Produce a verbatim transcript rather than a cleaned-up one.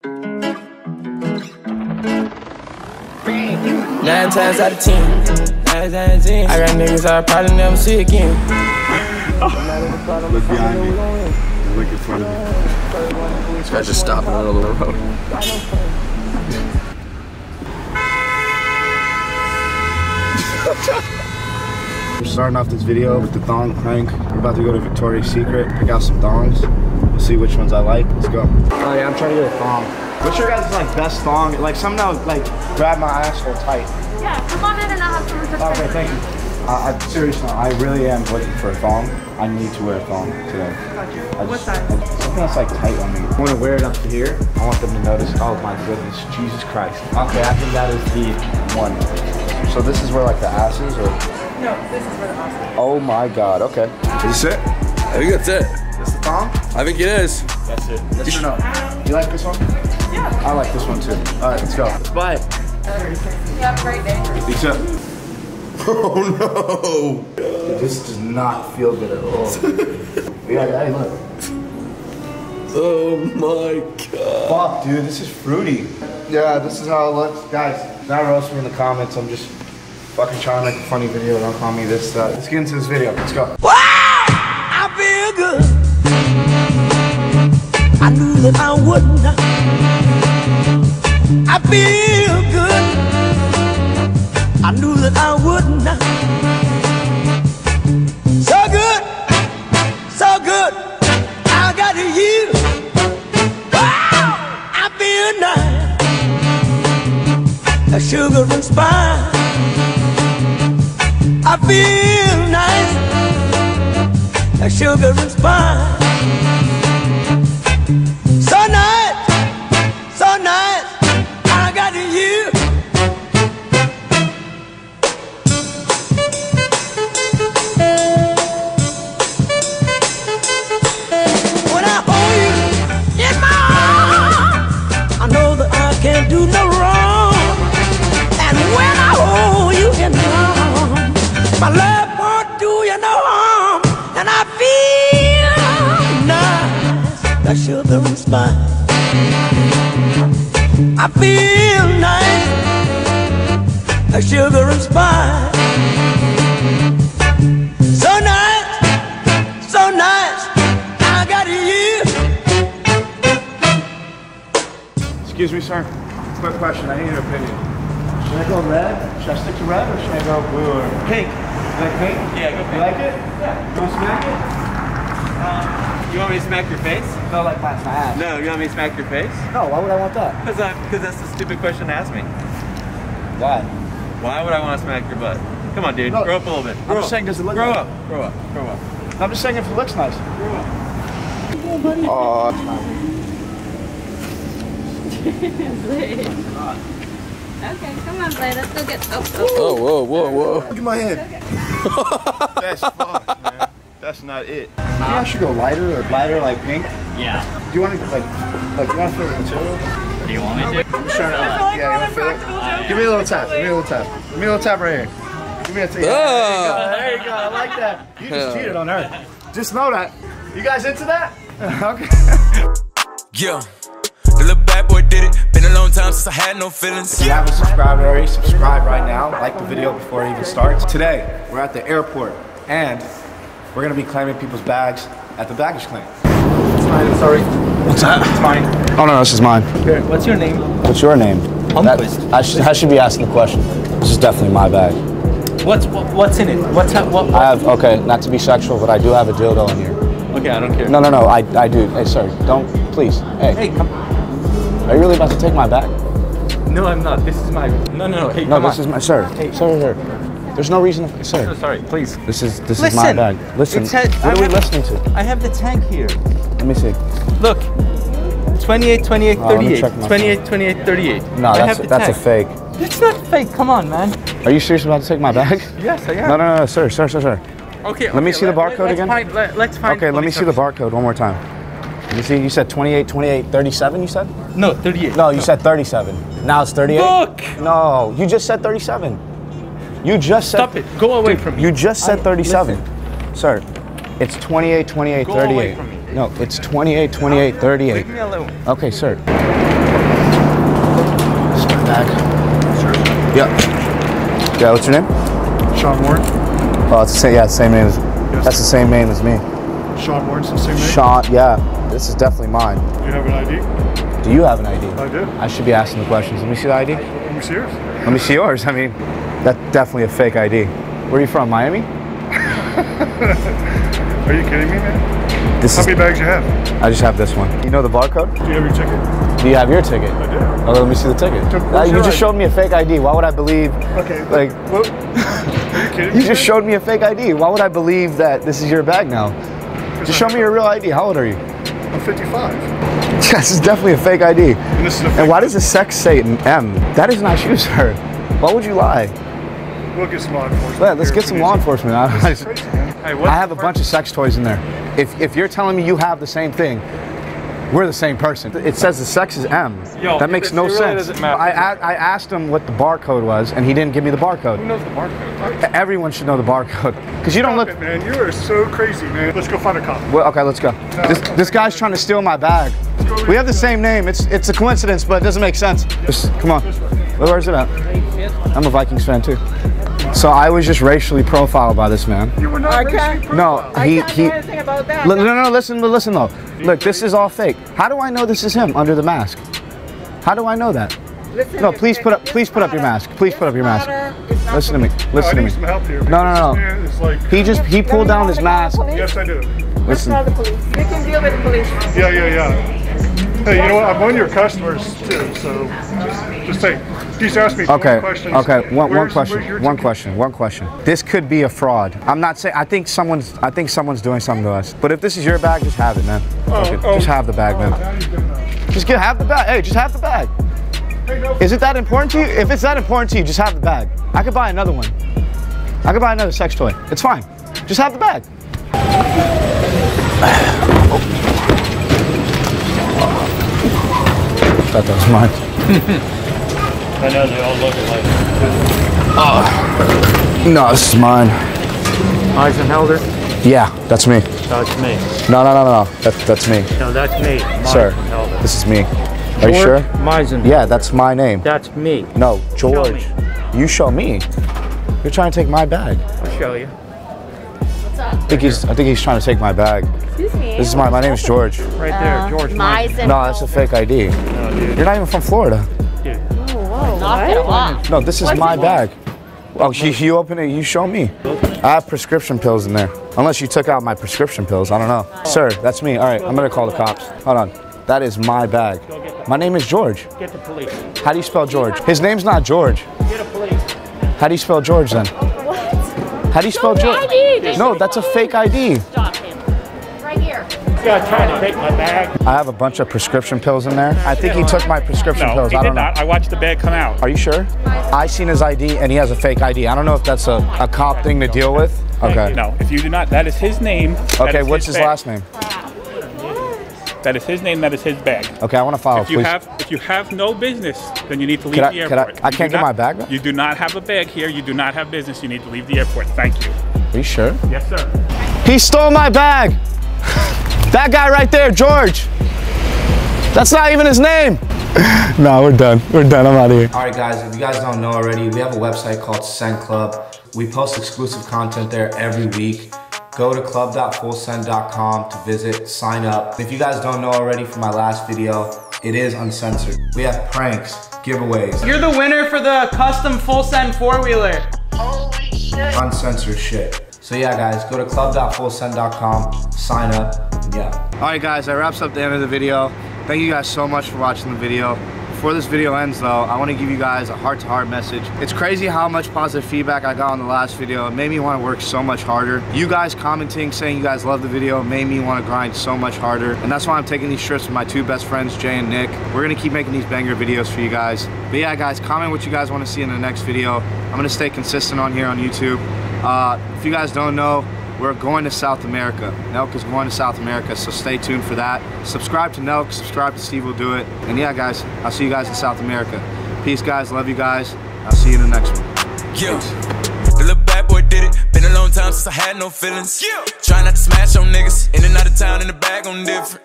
Nine times out of ten, nine times out of ten, I got niggas I'll probably never see again. Look behind me. Look in front of me. This guy just stopped in the middle of the road. We're starting off this video with the thong prank. We're about to go to Victoria's Secret, pick out some thongs. We'll see which ones I like. Let's go. Oh yeah, I'm trying to get a thong. What's your guys' like best thong? Like some that would like grab my asshole tight. Yeah, come on in and I'll have some resistance. Okay, thank you. Uh, I, seriously, I really am looking for a thong. I need to wear a thong today. Got you. I What just, size? I, something that's like tight on me. I want to wear it up to here. I want them to notice. Oh my goodness, Jesus Christ. Okay, I think that is the one. So this is where like the ass is, or? No, this is where the ass is. Oh my God. Okay. Is this it? I think that's it. This the thong? I think it is. That's it. Yes or no? You like this one? Yeah. I like this one too. All right, let's go. Let's buy it. You have a great day. You too. Oh no! Dude, this does not feel good at all. Yeah, hey, look. Oh my God. Fuck, dude, this is fruity. Yeah, this is how it looks. Guys, not roast me in the comments. I'm just fucking trying to make a funny video. Don't call me this, that. Let's get into this video. Let's go. Wow! I feel good. I knew that I wouldn't. I feel good. I knew that I wouldn't. So good, so good. I got you. Wow! I feel nice. A sugar and spice. I feel nice. A sugar and spice. So nice, so nice. I got you. When I hold you in my arms, I know that I can't do no wrong. And when I hold you in my arms, my love won't do you no harm. And I feel nice, like sugar and spice. I feel nice, like sugar and spice. So nice, so nice, I got you. Excuse me, sir. Quick question. I need your opinion. Should I go red? Should I stick to red, or should I go blue or pink? You like pink? Yeah, go pink. You like it? Yeah. You want to smack it? Um, you want me to smack your face? No, like my ass. No, you want me to smack your face? No, why would I want that? Because because that's a stupid question to ask me. Why? Why would I want to smack your butt? Come on, dude. No, grow up a little bit. I'm Grow just up. saying, does it look Grow nice? up. Grow up. Grow up. I'm just saying if it looks nice. Grow up. Oh. Okay, come on, Blade. Let's go get. Oh, oh. Oh, whoa, whoa, whoa. Look at my head. That's fucked, man. That's not it. Maybe I should go lighter or lighter, like pink. Yeah. Do you want to like, like you want to feel the material? Do you want me to? I'm just trying to. Yeah, you want to feel it? Give me a little tap. Give me a little tap. Give me a little tap right here. Give me a tap. Oh. There you go. I like that. You just cheated on her. Just know that. You guys into that? Okay. Yeah, the little bad boy did it. Been a long time since I had no feelings. If you haven't subscribed already, subscribe right now. Like the video before it even starts. Today, we're at the airport, and we're gonna be claiming people's bags at the baggage claim. It's mine, sorry. What's that? It's mine. Oh no, this is mine. Here, what's your name? What's your name? Humquist. That, I, should, I should be asking the question. This is definitely my bag. What's what, what's in it? What's that? What, what? I have, okay, not to be sexual, but I do have a dildo in here. Okay, I don't care. No, no, no, I, I do. Hey, sir, don't, please. Hey, Hey, come. are you really about to take my bag? No, I'm not. This is my. No, no, no. Hey, No, come this on. is my, sir, Hey. sir, sir. There's no reason, I'm sir. so sorry. Please. This is, this Listen. is my bag. Listen, It said- what I are we have- listening to? I have the tank here. Let me see. Look. twenty-eight, twenty-eight, Oh, let me thirty-eight. check my twenty-eight, twenty-eight, thirty-eight. No, I that's, have the that's a tank. fake. It's not fake. Come on, man. Are you serious about to take my bag? Yes, I am. No, no, no, sir, sir, sir, sir. Okay. Let me okay, see the let- barcode let's again. Find, let, let's find. Okay, let me see the barcode one more time. You see, you said twenty-eight, twenty-eight, thirty-seven, you said? No, thirty-eight. No, you said thirty-seven. Now it's thirty-eight? Look! No, you just said thirty-seven. You just said... Stop it. Go away Dude, from me. You just said I- thirty-seven. Sir, it's twenty-eight, twenty-eight, Go away thirty-eight. from me. No, it's twenty-eight, twenty-eight, thirty-eight. Leave me alone. Okay, sir. bag. Sure. Yeah. Yeah, what's your name? Sean Warren. Oh, it's the same, yeah, same name as, yes. That's the same name as me. Sean Warren's the same name? Sean, yeah. This is definitely mine. Do you have an I D? Do you have an I D? I do. I should be asking the questions. Let me see the I D. Let me see yours. Let me see yours. I mean, that's definitely a fake I D. Where are you from, Miami? Are you kidding me, man? This How is, many bags you have? I just have this one. You know the barcode? Do you have your ticket? Do you have your ticket? I do. Oh, let me see the ticket. Uh, you just showed me a fake I D. Why would I believe? Okay. Like, what? Are you kidding me? You just showed me a fake I D. Why would I believe that this is your bag now? Just show me your real I D. How old are you? I'm fifty-five. This is definitely a fake I D. And, this is a fake and why does the sex say an M? That is not you, sir. Why would you lie? We'll get some law enforcement. Yeah, let's get some law enforcement. I, I, crazy, man. Hey, I have a bunch of sex toys in there. If if you're telling me you have the same thing, we're the same person. It says the sex is M. Yo, that makes it, no it really sense. doesn't matter. I, I asked him what the barcode was, and he didn't give me the barcode. Who knows the barcode? Everyone should know the barcode. Because you don't Stop look. it, man. You are so crazy, man. Let's go find a cop. Well, okay, let's go. No, this this guy's trying to steal my bag. We have the same name. It's it's a coincidence, but it doesn't make sense. Just, come on. Where's it at? I'm a Vikings fan too. So I was just racially profiled by this man. You were not racially profiled. No, he I can't he. do anything about that. No, no, no, listen, listen though. Look, this is all fake. How do I know this is him under the mask? How do I know that? Listen, No, please put up, please put up your mask. Please put up your mask. Listen to me. No, I Listen to need me. some help here. No, no, no. This man is like, He just he pulled down his mask. yes, I do. Listen. Call the police. You can deal with the police. Yeah, yeah, yeah. Hey, you know what? I'm one of your customers too, so just, just say, please ask me Okay, one question. okay, one, one Where's- question, where's your one ticket? question, one question. This could be a fraud. I'm not saying, I think someone's, I think someone's doing something to us. But if this is your bag, just have it, man. Oh, Okay, oh. Just have the bag, man. Now you're gonna- Just get, have the bag. Hey, just have the bag. Hey, no, Is it that important to you? If it's that important to you, just have the bag. I could buy another one. I could buy another sex toy. It's fine. Just have the bag. Thought that was mine. I know they all look alike. Oh. No, this is mine. Eisenhelder? Yeah, that's me. That's me. No, no, no, no, no. That, that's me. No, that's me. Sir, Eisenhelder. this is me. Are you sure? Meisen. Yeah, that's my name. That's me. No, George. Show You show me. You're trying to take my bag. I'll show you. What's up? I think he's. I think he's trying to take my bag. Excuse me. This is my. My name is George. Right there, George Meisen. No, that's a fake I D. No, dude. You're not even from Florida. Dude. Whoa, knock it off. No, this is my bag. Oh, you, you open it. You show me. I have prescription pills in there. Unless you took out my prescription pills. I don't know. Sir, that's me. All right, I'm gonna call the cops. Hold on. That is my bag. My name is George. Get the police. How do you spell George? His name's not George. Get a police. How do you spell George then? What? How do you spell George? No, that's a fake I D. Stop him. Right here. This guy trying to take my bag. I have a bunch of prescription pills in there. I think he took my prescription No, pills. he I did don't know. not. I watched the bag come out. Are you sure? I seen his I D and he has a fake I D. I don't know if that's a, a cop thing to deal with. Okay. No, if you do not, that is his name. that Okay, is what's his bag. last name? That is his name. That is his bag. Okay, I want to file, If you please. have, if you have no business, then you need to leave Could I- the could I- airport. I You can't do get not- my bag back? You do not have a bag here. You do not have business. You need to leave the airport. Thank you. Are you sure? Yes, sir. He stole my bag. That guy right there, George. That's not even his name. No, we're done. We're done. I'm out of here. All right, guys, if you guys don't know already, we have a website called Scent Club. We post exclusive content there every week. Go to club dot full send dot com to visit, sign up. If you guys don't know already from my last video, it is uncensored. We have pranks, giveaways, You're the winner for the custom full send four-wheeler. uncensored shit. So yeah, guys, go to club dot full send dot com, sign up, and yeah. All right, guys, that wraps up the end of the video. Thank you guys so much for watching the video. Before this video ends though, I want to give you guys a heart-to-heart message. It's crazy how much positive feedback I got on the last video. It made me want to work so much harder. You guys commenting, saying you guys love the video, made me want to grind so much harder. And that's why I'm taking these trips with my two best friends, Jay and Nick. We're going to keep making these banger videos for you guys. But yeah, guys, comment what you guys want to see in the next video. I'm going to stay consistent on here on YouTube. Uh, if you guys don't know, we're going to South America. Nelk is going to South America, so stay tuned for that. Subscribe to Nelk, subscribe to Steve Will Do It. And yeah, guys, I'll see you guys in South America. Peace, guys. Love you guys. I'll see you in the next one. Yeah. The little bad boy did it. Been a long time since I had no feelings. Yeah. Try not to smash on niggas. In and out of town in the bag on different.